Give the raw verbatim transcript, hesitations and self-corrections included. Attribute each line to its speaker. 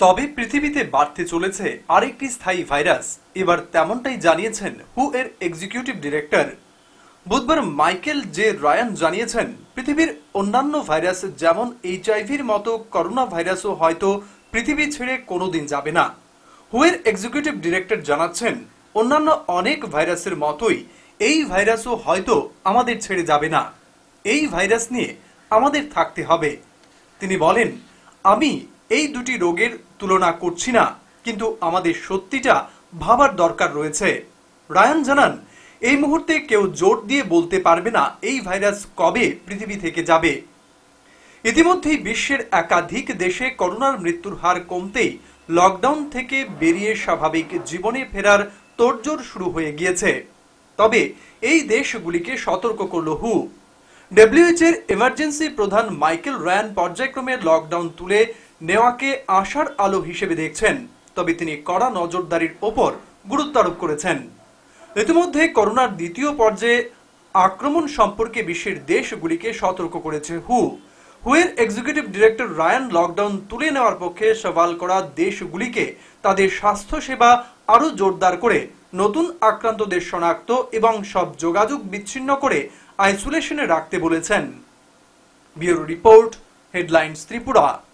Speaker 1: তবে পৃথিবীতে বাড়তে চলেছে আরেকটি স্থায়ী ভাইরাস। এবার তেমনটাই জানিয়েছেন হু এর এক্সিকিউটিভ ডিরেক্টর। বুধবার মাইকেল জে রায়ান জানিয়েছেন, পৃথিবীর অন্যান্য ভাইরাস যেমন এইচআইভির মতো করোনা ভাইরাসও হয়তো পৃথিবী ছেড়ে কোনোদিন যাবে না। হু এর এক্সিকিউটিভ ডিরেক্টর জানাচ্ছেন, অন্যান্য অনেক ভাইরাসের মতোই এই ভাইরাসও হয়তো আমাদের ছেড়ে যাবে না। এই ভাইরাস নিয়ে আমাদের থাকতে হবে। তিনি বলেন, আমি এই দুটি রোগের তুলনা করছি না, কিন্তু আমাদের সত্যিটা ভাবার দরকার রয়েছে। রায়ান জানান, এই মুহূর্তে কেউ জোর দিয়ে বলতে পারবে না এই ভাইরাস কবে পৃথিবী থেকে যাবে। ইতিমধ্যেই বিশ্বের একাধিক দেশে করোনার মৃত্যুর হার কমতেই লকডাউন থেকে বেরিয়ে স্বাভাবিক জীবনে ফেরার তোড়জোড় শুরু হয়ে গিয়েছে। তবে এই দেশগুলিকে সতর্ক করল হু। ডব্লিউএইচও এর এমার্জেন্সি প্রধান মাইকেল রায়ান পর্যায়ক্রমে লকডাউন তুলে নেওয়াকে আশার আলো হিসেবে দেখছেন, তবে তিনি কড়া নজরদারির ওপর গুরুত্ব আরোপ করেছেন। ইতিমধ্যে করোনার দ্বিতীয় পর্যায়ে আক্রমণ সম্পর্কে বিশ্বের দেশগুলিকে সতর্ক করেছে হু। হু এর এক্সিকিউটিভ ডিরেক্টর রায়ান লকডাউন তুলে নেওয়ার পক্ষে সওয়াল করা দেশগুলিকে তাদের স্বাস্থ্য সেবা আরও জোরদার করে নতুন আক্রান্তদের শনাক্ত এবং সব যোগাযোগ বিচ্ছিন্ন করে আইসোলেশনে রাখতে বলেছেন। Bureau report, headlines Tripura.